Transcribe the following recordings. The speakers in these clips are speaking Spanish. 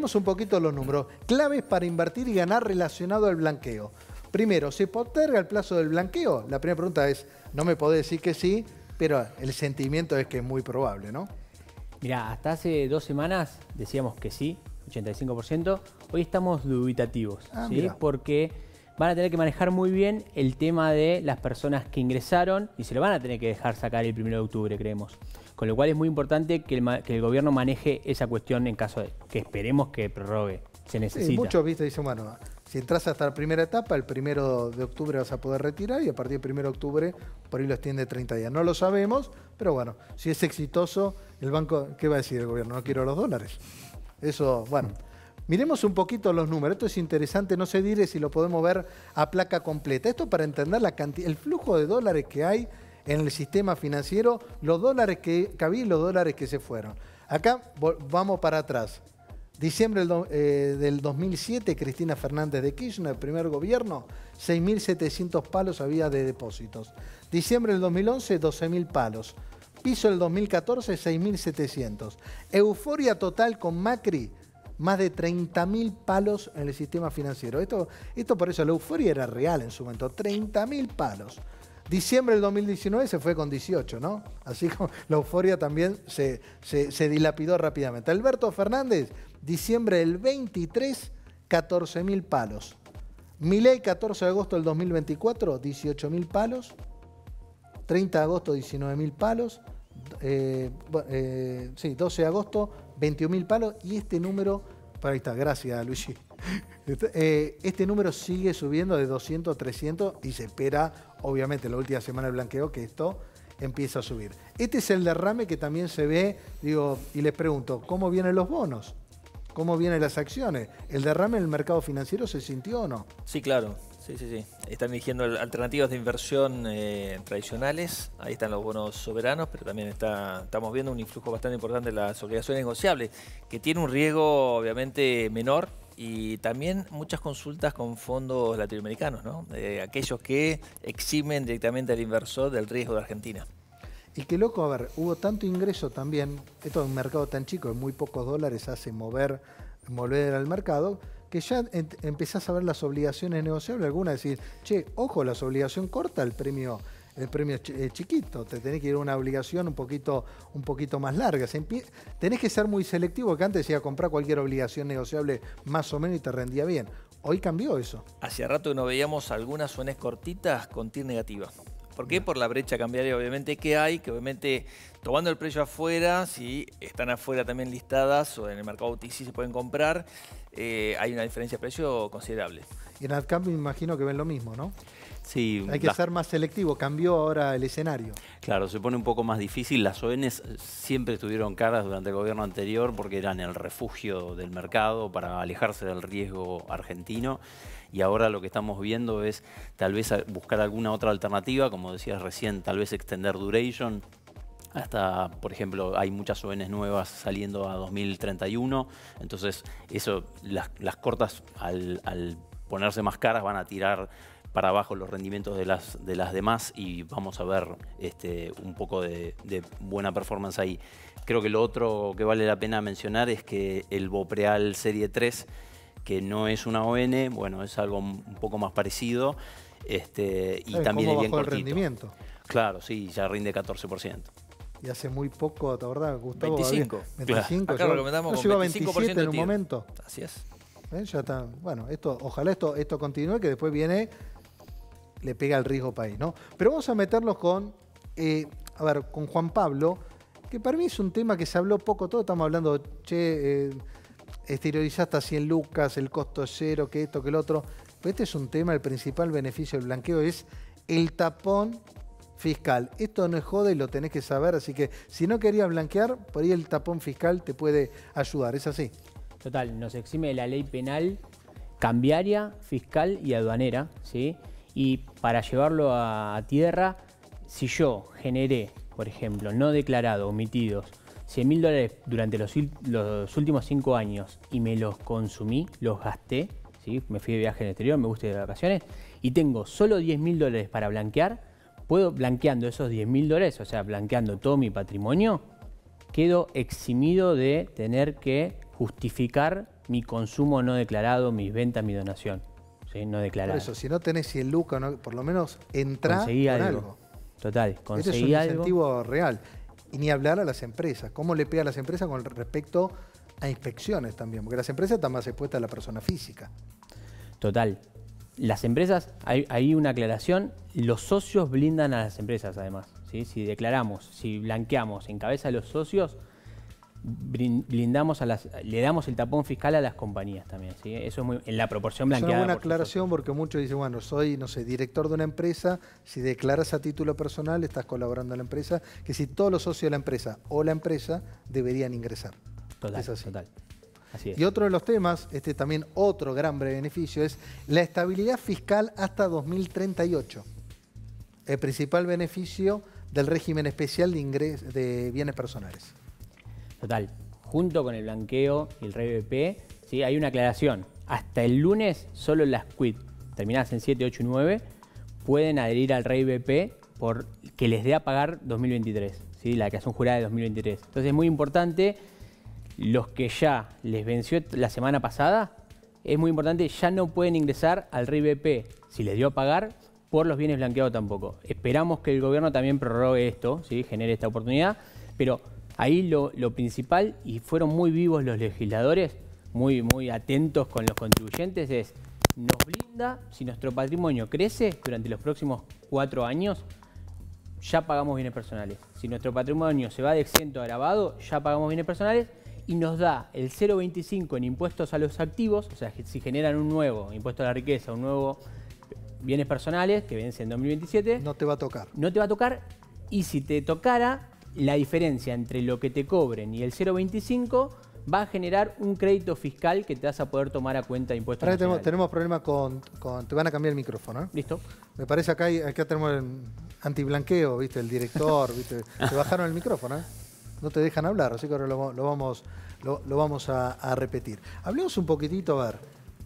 Miremos un poquito los números. Claves para invertir y ganar relacionado al blanqueo. Primero, ¿se posterga el plazo del blanqueo? La primera pregunta es, no me podés decir que sí, pero el sentimiento es que es muy probable, ¿no? Mirá, hasta hace 2 semanas decíamos que sí, 85%. Hoy estamos dubitativos, ¿sí? Porque van a tener que manejar muy bien el tema de las personas que ingresaron y se lo van a tener que dejar sacar el 1 de octubre, creemos. Con lo cual es muy importante que el gobierno maneje esa cuestión en caso de que esperemos que prorrogue. Se necesita. Sí, muchos dicen, bueno, si entras hasta la primera etapa, el 1 de octubre vas a poder retirar y a partir del 1 de octubre por ahí lo extiende 30 días. No lo sabemos, pero bueno, si es exitoso, el banco, ¿qué va a decir el gobierno? No quiero los dólares. Eso, bueno. Miremos un poquito los números. Esto es interesante, no sé dire si lo podemos ver a placa completa. Esto para entender la cantidad, el flujo de dólares que hay en el sistema financiero, los dólares que había y los dólares que se fueron. Acá vamos para atrás. Diciembre del 2007, Cristina Fernández de Kirchner, el primer gobierno, 6.700 palos había de depósitos. Diciembre del 2011, 12.000 palos. Piso del 2014, 6.700. Euforia total con Macri, más de 30.000 palos en el sistema financiero. Esto por eso, la euforia era real en su momento, 30.000 palos. Diciembre del 2019 se fue con 18, ¿no? Así como la euforia también se dilapidó rápidamente. Alberto Fernández, diciembre del 23, 14.000 palos. Milei, 14 de agosto del 2024, 18.000 palos. 30 de agosto, 19.000 palos. 12 de agosto, 21.000 palos. Y este número, por ahí está, gracias Luigi. Este número sigue subiendo de 200 a 300 y se espera, obviamente, la última semana de blanqueo que esto empieza a subir. Este es el derrame que también se ve, digo, y les pregunto, ¿cómo vienen los bonos? ¿Cómo vienen las acciones? ¿El derrame en el mercado financiero se sintió o no? Sí, claro. Sí. Están eligiendo alternativas de inversión tradicionales. Ahí están los bonos soberanos, pero también estamos viendo un influjo bastante importante de las obligaciones negociables, que tiene un riesgo obviamente menor y también muchas consultas con fondos latinoamericanos, ¿no? Aquellos que eximen directamente al inversor del riesgo de Argentina. Y qué loco, a ver, hubo tanto ingreso también, esto es un mercado tan chico, de muy pocos dólares hace mover al mercado, que ya empezás a ver las obligaciones negociables, algunas decir, che, ojo, la obligación corta, el premio chiquito, te tenés que ir a una obligación un poquito más larga. Tenés que ser muy selectivo, que antes decía comprar cualquier obligación negociable más o menos y te rendía bien. Hoy cambió eso. Hace rato que no veíamos algunas ONs cortitas con TIR negativa. ¿Por qué? Por la brecha cambiaria obviamente que hay, que obviamente tomando el precio afuera, si están afuera también listadas o en el mercado OTC se pueden comprar, hay una diferencia de precio considerable. Y en AdCamp me imagino que ven lo mismo, ¿no? Sí. Hay que ser más selectivo, cambió ahora el escenario. Claro, se pone un poco más difícil. Las ONs siempre estuvieron caras durante el gobierno anterior porque eran el refugio del mercado para alejarse del riesgo argentino. Y ahora lo que estamos viendo es tal vez buscar alguna otra alternativa, como decías recién, tal vez extender duration. Hasta, por ejemplo, hay muchas ONs nuevas saliendo a 2031. Entonces, las cortas al ponerse más caras van a tirar para abajo los rendimientos de las demás y vamos a ver un poco de buena performance ahí. Creo que lo otro que vale la pena mencionar es que el Bopreal Serie 3, que no es una ON, bueno, es algo un poco más parecido y también es bien cortito. El rendimiento? Claro, sí, ya rinde 14%. Y hace muy poco, ¿te acordás, Gustavo? 25. 25. Acá lo recomendamos con 27 en un momento. Así es. Ya está. Bueno, ojalá esto continúe, que después viene, le pega el riesgo país, ¿no? Pero vamos a meterlos con Juan Pablo, que para mí es un tema que se habló poco, todos estamos hablando, exteriorizaste a 100 lucas, el costo es cero, que esto, que el otro. Pero este es un tema, el principal beneficio del blanqueo es el tapón fiscal. Esto no es joda y lo tenés que saber, así que si no querías blanquear, por ahí el tapón fiscal te puede ayudar, ¿es así? Total, nos exime de la ley penal cambiaria, fiscal y aduanera, ¿sí? Y para llevarlo a tierra, si yo generé, por ejemplo, no declarado, omitidos, $100.000 durante los últimos 5 años y me los consumí, los gasté, ¿sí? Me fui de viaje en el exterior, me gusta ir de vacaciones, y tengo solo $10.000 para blanquear, puedo, blanqueando esos $10.000, o sea, blanqueando todo mi patrimonio, quedo eximido de tener que justificar mi consumo no declarado, mis ventas, mi donación, ¿sí? No declarada. Por eso, si no tenés 100 lucas, no, por lo menos entrá Conseguí con algo. algo. Total, Este es conseguí un algo. incentivo real. Y ni hablar a las empresas. ¿Cómo le pega a las empresas con respecto a inspecciones también? Porque las empresas están más expuestas a la persona física. Total. Las empresas, hay una aclaración, los socios blindan a las empresas además, ¿sí? Si declaramos, si blanqueamos en cabeza a los socios, blindamos le damos el tapón fiscal a las compañías también, ¿sí? Eso es muy, en la proporción Es blanqueada. una buena por sus aclaración porque muchos dicen, bueno, soy, no sé, director de una empresa, si declaras a título personal estás colaborando a la empresa, que si todos los socios de la empresa o la empresa deberían ingresar. Total, Es así. total. Así es. Y otro de los temas, también otro gran beneficio, es la estabilidad fiscal hasta 2038. El principal beneficio del régimen especial de bienes personales. Total. Junto con el blanqueo y el RBP, ¿sí? Hay una aclaración. Hasta el lunes, solo las quit terminadas en 7, 8 y 9 pueden adherir al RBP por que les dé a pagar 2023, ¿sí? La declaración jurada de 2023. Entonces es muy importante. Los que ya les venció la semana pasada, es muy importante, ya no pueden ingresar al RIBP si les dio a pagar por los bienes blanqueados tampoco. Esperamos que el gobierno también prorrogue esto, ¿sí? Genere esta oportunidad, pero ahí lo principal, y fueron muy vivos los legisladores, muy atentos con los contribuyentes, es nos blinda si nuestro patrimonio crece durante los próximos 4 años, ya pagamos bienes personales. Si nuestro patrimonio se va de exento a agravado, ya pagamos bienes personales. Y nos da el 0,25 en impuestos a los activos, o sea, si generan un nuevo impuesto a la riqueza, un nuevo bienes personales que vence en 2027. No te va a tocar. No te va a tocar, y si te tocara, la diferencia entre lo que te cobren y el 0,25 va a generar un crédito fiscal que te vas a poder tomar a cuenta de impuestos Ahora nacionales. tenemos problemas con... Te van a cambiar el micrófono, ¿eh? ¿Listo? Me parece acá tenemos el antiblanqueo, ¿viste? El director, ¿viste? Te bajaron el micrófono, ¿eh? No te dejan hablar, así que ahora lo vamos a repetir. Hablemos un poquitito, a ver,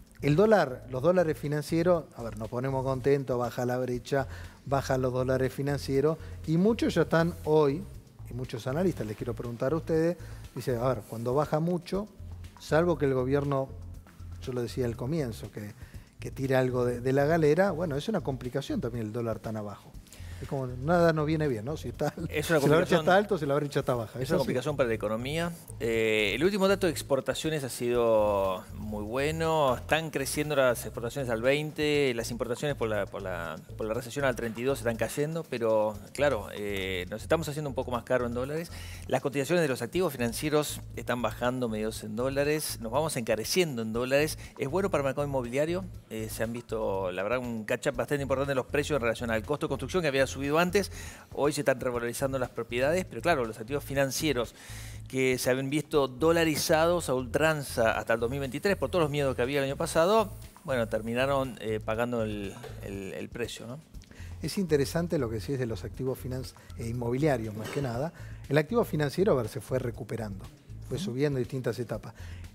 los dólares financieros, a ver, nos ponemos contentos, baja la brecha, bajan los dólares financieros, y muchos ya están hoy, y muchos analistas, les quiero preguntar a ustedes, dicen, a ver, cuando baja mucho, salvo que el gobierno, yo lo decía al comienzo, que tire algo de la galera, bueno, es una complicación también el dólar tan abajo. Es como nada nos viene bien, ¿no? Si la brecha está alto, si la brecha está baja. Es una complicación para la economía. El último dato de exportaciones ha sido muy bueno. Están creciendo las exportaciones al 20, las importaciones por la recesión al 32 están cayendo, pero claro, nos estamos haciendo un poco más caro en dólares. Las cotizaciones de los activos financieros están bajando medidos en dólares, nos vamos encareciendo en dólares. Es bueno para el mercado inmobiliario. Se han visto, la verdad, un catch-up bastante importante en los precios en relación al costo de construcción que había subido antes. Hoy se están revalorizando las propiedades, pero claro, los activos financieros que se habían visto dolarizados a ultranza hasta el 2023 por todos los miedos que había el año pasado, bueno, terminaron pagando el precio, ¿no? Es interesante lo que decís de los activos inmobiliarios, más que nada. El activo financiero, a ver, se fue recuperando, fue subiendo en distintas etapas.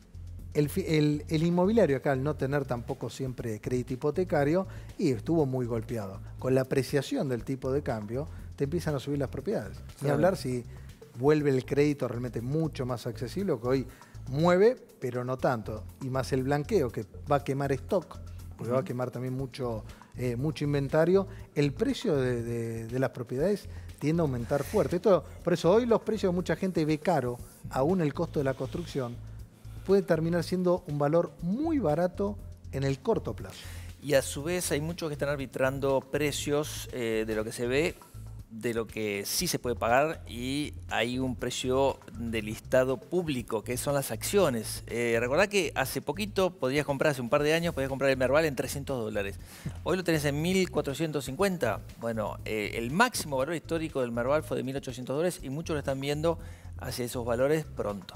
El inmobiliario acá, al no tener tampoco siempre crédito hipotecario, y estuvo muy golpeado. Con la apreciación del tipo de cambio, te empiezan a subir las propiedades. Ni hablar si vuelve el crédito realmente mucho más accesible, que hoy mueve, pero no tanto. Y más el blanqueo, que va a quemar stock, porque va a quemar también mucho inventario. El precio de las propiedades tiende a aumentar fuerte. Por eso hoy los precios de mucha gente ve caro, aún el costo de la construcción, puede terminar siendo un valor muy barato en el corto plazo. Y a su vez hay muchos que están arbitrando precios de lo que se ve, de lo que sí se puede pagar, y hay un precio de listado público, que son las acciones. Recordá que hace poquito podías comprar, hace un par de años, podías comprar el Merval en $300. Hoy lo tenés en 1.450. Bueno, el máximo valor histórico del Merval fue de $1.800 y muchos lo están viendo hacia esos valores pronto.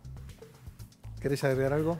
¿Querés agregar algo?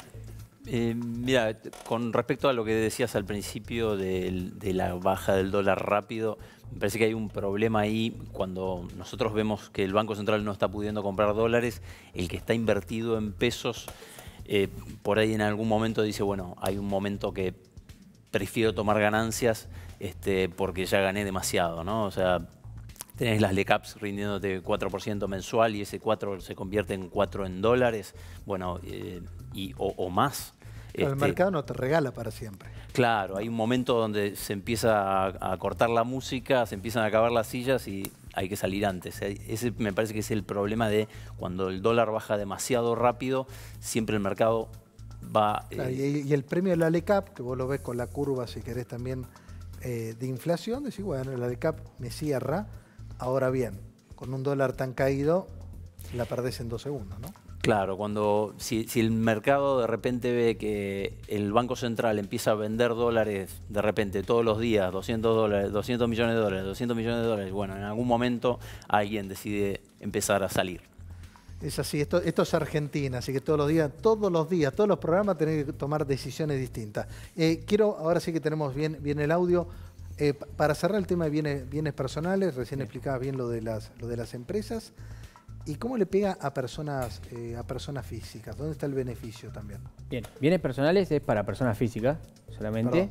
Mira, con respecto a lo que decías al principio de la baja del dólar rápido, me parece que hay un problema ahí cuando nosotros vemos que el Banco Central no está pudiendo comprar dólares, el que está invertido en pesos, por ahí en algún momento dice, bueno, hay un momento que prefiero tomar ganancias porque ya gané demasiado, ¿no? O sea, tenés las LECAPs rindiéndote 4% mensual y ese 4 se convierte en 4 en dólares, bueno, o más. El mercado no te regala para siempre. Claro, hay un momento donde se empieza a cortar la música, se empiezan a acabar las sillas y hay que salir antes. Ese me parece que es el problema de cuando el dólar baja demasiado rápido, siempre el mercado va... Claro, y el premio de la LECAP, que vos lo ves con la curva, si querés también, de inflación, decís, bueno, la LECAP me cierra. Ahora bien, con un dólar tan caído, la perdés en 2 segundos, ¿no? Claro, si el mercado de repente ve que el Banco Central empieza a vender dólares de repente todos los días, 200 dólares, 200 millones de dólares, 200 millones de dólares, bueno, en algún momento alguien decide empezar a salir. Es así, esto es Argentina, así que todos los días, todos los programas tenés que tomar decisiones distintas. Quiero, ahora sí que tenemos bien el audio, para cerrar el tema de bienes personales, recién explicabas bien lo de las empresas. ¿Y cómo le pega a personas físicas? ¿Dónde está el beneficio también? Bien, bienes personales es para personas físicas solamente.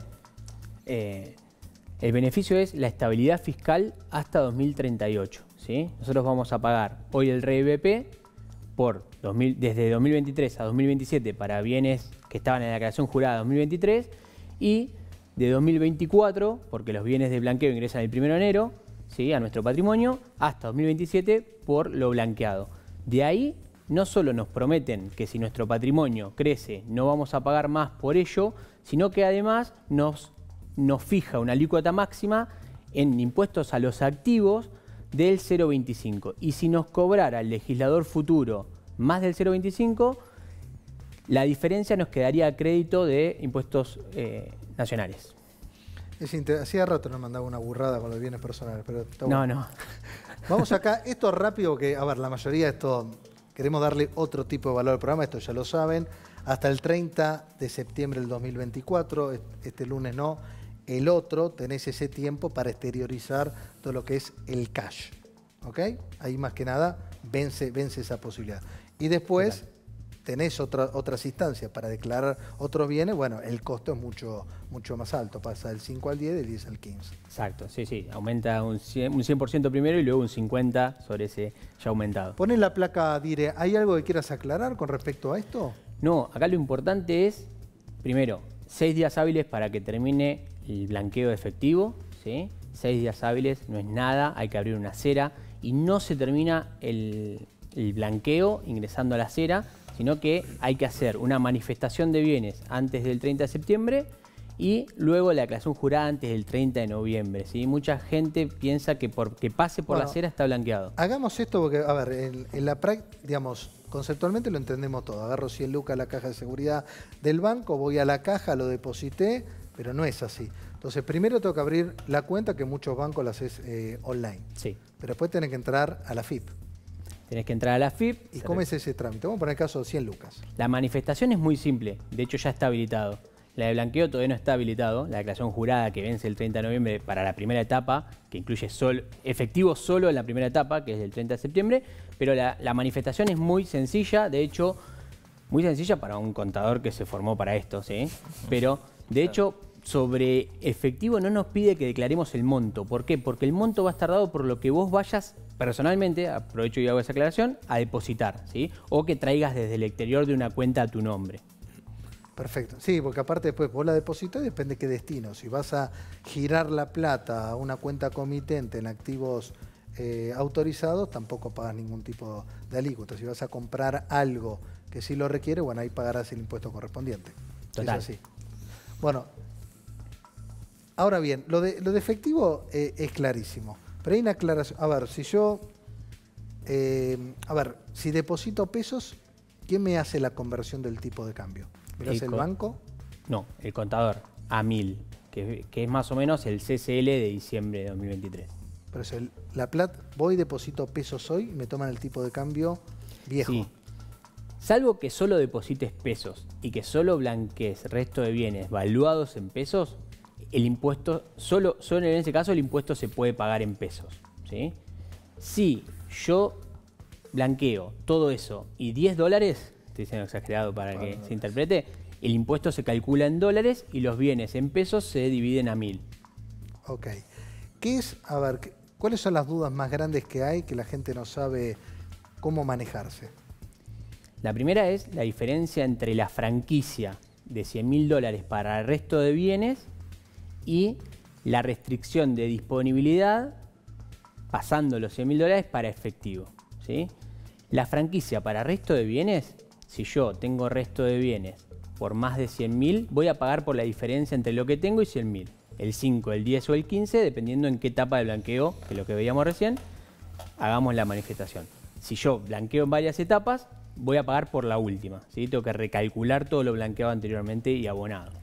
El beneficio es la estabilidad fiscal hasta 2038. ¿Sí? Nosotros vamos a pagar hoy el REVP desde 2023 a 2027 para bienes que estaban en la declaración jurada 2023 y de 2024, porque los bienes de blanqueo ingresan el 1 de enero, ¿sí? A nuestro patrimonio, hasta 2027 por lo blanqueado. De ahí no solo nos prometen que si nuestro patrimonio crece no vamos a pagar más por ello, sino que además nos fija una alícuota máxima en impuestos a los activos del 0,25. Y si nos cobrara el legislador futuro más del 0,25, la diferencia nos quedaría a crédito de impuestos nacionales. Hacía rato nos mandaba una burrada con los bienes personales, pero está bueno. No. Vamos acá, esto es rápido, que a ver, la mayoría de esto, queremos darle otro tipo de valor al programa, esto ya lo saben, hasta el 30 de septiembre del 2024, este lunes no, el otro, tenés ese tiempo para exteriorizar todo lo que es el cash, ¿ok? Ahí más que nada vence esa posibilidad. Y después tenés otras instancias para declarar otros bienes, bueno, el costo es mucho más alto, pasa del 5 al 10, del 10 al 15. Exacto, sí, aumenta un 100% primero y luego un 50% sobre ese ya aumentado. Pones la placa DIRE, ¿hay algo que quieras aclarar con respecto a esto? No, acá lo importante es, primero, 6 días hábiles para que termine el blanqueo de efectivo, ¿sí? 6 días hábiles, no es nada, hay que abrir una cera y no se termina el blanqueo ingresando a la cera, sino que hay que hacer una manifestación de bienes antes del 30 de septiembre y luego la declaración jurada antes del 30 de noviembre. ¿Sí? Mucha gente piensa que porque pase por la cera está blanqueado. Hagamos esto porque, a ver, en la práctica, digamos, conceptualmente lo entendemos todo. Agarro 100 lucas a la caja de seguridad del banco, voy a la caja, lo deposité, pero no es así. Entonces, primero tengo que abrir la cuenta, que muchos bancos la haces online. Sí. Pero después tenés que entrar a la FIP. Tenés que entrar a la FIP. ¿Y cómo es ese trámite? Vamos a poner el caso de 100 lucas. La manifestación es muy simple, de hecho ya está habilitado. La de blanqueo todavía no está habilitado, la declaración jurada que vence el 30 de noviembre para la primera etapa, que incluye efectivo solo en la primera etapa, que es el 30 de septiembre, pero la manifestación es muy sencilla, de hecho, muy sencilla para un contador que se formó para esto, ¿sí? Pero, de hecho, sobre efectivo no nos pide que declaremos el monto. ¿Por qué? Porque el monto va a estar dado por lo que vos vayas personalmente, aprovecho y hago esa aclaración, a depositar, ¿sí? O que traigas desde el exterior de una cuenta a tu nombre. Perfecto. Sí, porque aparte después vos la depositas y depende de qué destino. Si vas a girar la plata a una cuenta comitente en activos autorizados, tampoco pagas ningún tipo de alícuota. Si vas a comprar algo que sí lo requiere, bueno, ahí pagarás el impuesto correspondiente. Total. Es así. Bueno, ahora bien, lo de efectivo es clarísimo. Pero hay una aclaración. A ver, si deposito pesos, ¿quién me hace la conversión del tipo de cambio? ¿Me lo hace el banco? No, el contador, a 1000, que es más o menos el CCL de diciembre de 2023. Pero es la plata, voy, deposito pesos hoy y me toman el tipo de cambio viejo. Sí. Salvo que solo deposites pesos y que solo blanquees resto de bienes valuados en pesos, el impuesto, solo en ese caso el impuesto se puede pagar en pesos, ¿sí? Si yo blanqueo todo eso y $10, estoy diciendo exagerado para que se interprete, el impuesto se calcula en dólares y los bienes en pesos se dividen a 1000. Ok. ¿Qué es, a ver, ¿Cuáles son las dudas más grandes que hay que la gente no sabe cómo manejarse? La primera es la diferencia entre la franquicia de $100.000 para el resto de bienes y la restricción de disponibilidad pasando los $100.000 para efectivo, ¿sí? La franquicia para resto de bienes, si yo tengo resto de bienes por más de 100.000, voy a pagar por la diferencia entre lo que tengo y 100.000. El 5, el 10 o el 15, dependiendo en qué etapa de blanqueo, que es lo que veíamos recién, hagamos la manifestación. Si yo blanqueo en varias etapas, voy a pagar por la última, ¿sí? Tengo que recalcular todo lo blanqueado anteriormente y abonado.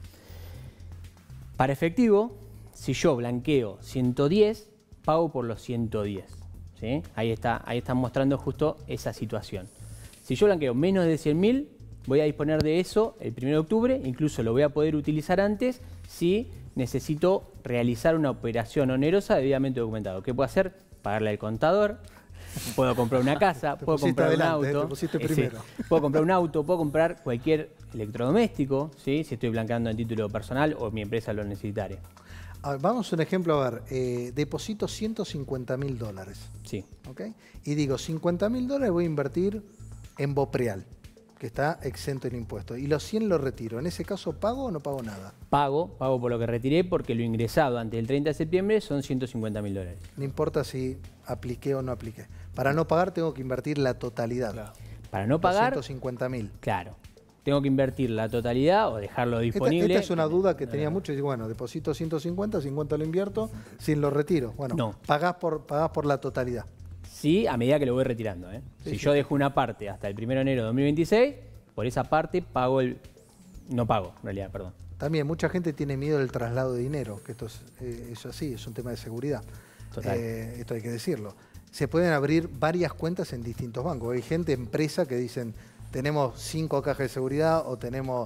Para efectivo, si yo blanqueo 110, pago por los 110. ¿Sí? Ahí están mostrando justo esa situación. Si yo blanqueo menos de 100.000, voy a disponer de eso el 1 de octubre, incluso lo voy a poder utilizar antes si necesito realizar una operación onerosa debidamente documentado. ¿Qué puedo hacer? Pagarle al contador, puedo comprar una casa, puedo comprar un auto. Puedo comprar un auto, puedo comprar cualquier electrodoméstico, ¿sí? Si estoy blanqueando en título personal o mi empresa lo necesitare. A ver, vamos a un ejemplo, a ver, deposito $150.000. Sí. ¿Okay? Y digo, $50.000 voy a invertir en Bopreal, que está exento en impuestos. Y los 100 los retiro. ¿En ese caso pago o no pago nada? Pago por lo que retiré porque lo ingresado antes del 30 de septiembre son $150.000. No importa si apliqué o no apliqué. Para no pagar tengo que invertir la totalidad. Claro. Para no pagar... 150.000. Claro. Tengo que invertir la totalidad o dejarlo disponible. Esta es una duda que tenía mucho. Y digo, bueno, deposito 150, 50 lo invierto, 100 lo retiro. Bueno, no. Pagás por la totalidad. Sí, a medida que lo voy retirando. Sí, si yo dejo una parte hasta el 1 de enero de 2026, por esa parte pago el... No pago, en realidad, perdón. También mucha gente tiene miedo del traslado de dinero, que esto es así, es un tema de seguridad. Total. Esto hay que decirlo. Se pueden abrir varias cuentas en distintos bancos. Hay gente, empresa, que dicen, tenemos 5 cajas de seguridad o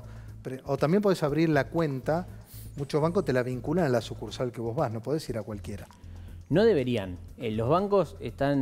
también podés abrir la cuenta. Muchos bancos te la vinculan a la sucursal que vos vas, no podés ir a cualquiera. No deberían. Los bancos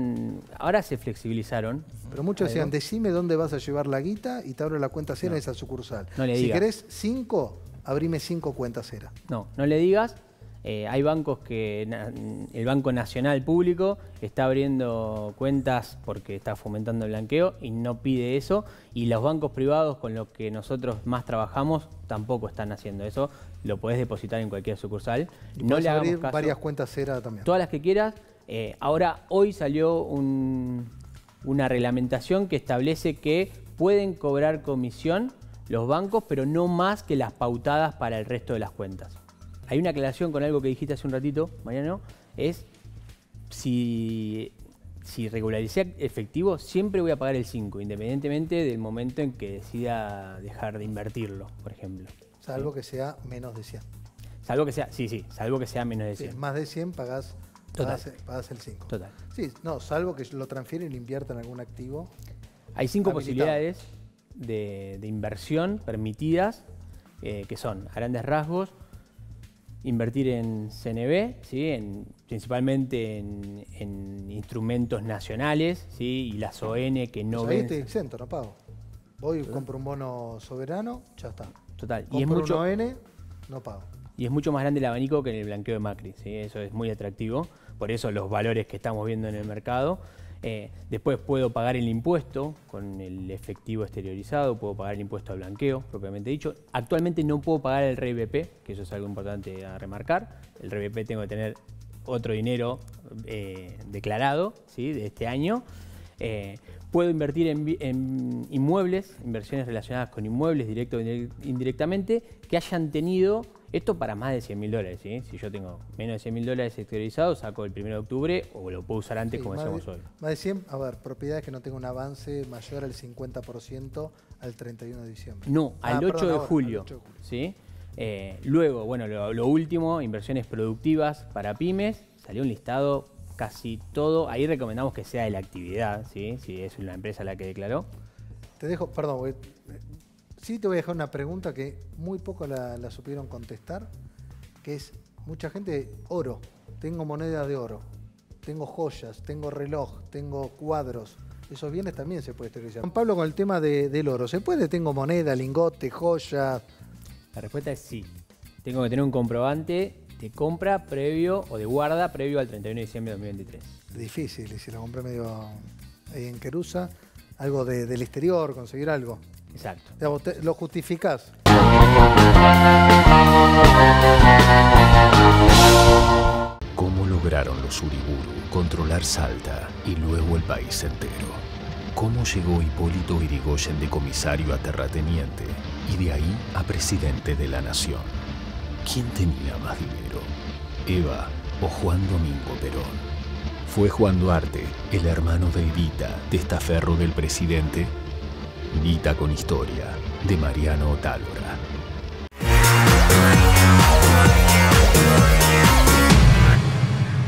ahora se flexibilizaron. Pero muchos decían, decime dónde vas a llevar la guita y te abro la cuenta cera en esa sucursal. No le si digas. querés 5, abrime 5 cuentas cera. No le digas. Hay bancos que el Banco Nacional Público está abriendo cuentas porque está fomentando el blanqueo y no pide eso. Y los bancos privados con los que nosotros más trabajamos tampoco están haciendo eso. Lo podés depositar en cualquier sucursal. Y no le hagamos abrir caso. varias cuentas cera también. Todas las que quieras. Hoy salió una reglamentación que establece que pueden cobrar comisión los bancos, pero no más que las pautadas para el resto de las cuentas. Hay una aclaración con algo que dijiste hace un ratito, Mariano, es si regularicé efectivo, siempre voy a pagar el 5, independientemente del momento en que decida dejar de invertirlo, por ejemplo. Salvo que sea menos de 100. Salvo que sea, salvo que sea menos de 100. Sí, más de 100 pagás el 5. Total. Sí, no, salvo que lo transfieren y lo inviertan en algún activo. Hay 5 habilitado. posibilidades de inversión permitidas, que son, a grandes rasgos, invertir en CNB, ¿sí? Principalmente en instrumentos nacionales, ¿sí? Y las ON que no Ahí ven. estoy exento, no pago. Voy, compro un bono soberano, ya está. Total. Compro un ON, no pago. Y es mucho más grande el abanico que en el blanqueo de Macri, ¿sí? Eso es muy atractivo. Por eso los valores que estamos viendo en el mercado. Después puedo pagar el impuesto con el efectivo exteriorizado, puedo pagar el impuesto al blanqueo, propiamente dicho. Actualmente no puedo pagar el RBP, que eso es algo importante a remarcar. El RBP tengo que tener otro dinero declarado, ¿sí? De este año. Puedo invertir en inmuebles, inversiones relacionadas con inmuebles, directo o indirectamente, que hayan tenido, esto para más de $100.000, ¿sí? Si yo tengo menos de $100.000 exteriorizados, saco el 1 de octubre o lo puedo usar antes, sí, como decíamos hoy. Más de 100, a ver, propiedades que no tengan un avance mayor al 50% al 31 de diciembre. No, al 8 de julio. ¿Sí? Luego, bueno, lo último, inversiones productivas para pymes, salió un listado casi todo. Ahí recomendamos que sea de la actividad, ¿sí? Si es una empresa la que declaró. Te dejo, perdón, sí te voy a dejar una pregunta que muy poco la supieron contestar, que es, mucha gente, oro, tengo monedas de oro, tengo joyas, tengo reloj, tengo cuadros, esos bienes también se puede exteriorizar. Juan Pablo, con el tema del oro, ¿se puede? Tengo moneda, lingote, joyas. La respuesta es sí. Tengo que tener un comprobante de compra previo o de guarda previo al 31 de diciembre de 2023. Difícil, y si la compré medio ahí en Querusa, algo del exterior, conseguir algo. Exacto. Digamos, lo justificás. ¿Cómo lograron los Uriburu controlar Salta y luego el país entero? ¿Cómo llegó Hipólito Yrigoyen de comisario a terrateniente y de ahí a presidente de la nación? ¿Quién tenía más dinero? ¿Eva o Juan Domingo Perón? ¿Fue Juan Duarte, el hermano de Evita, testaferro del presidente? Vita con historia, de Mariano Otálora.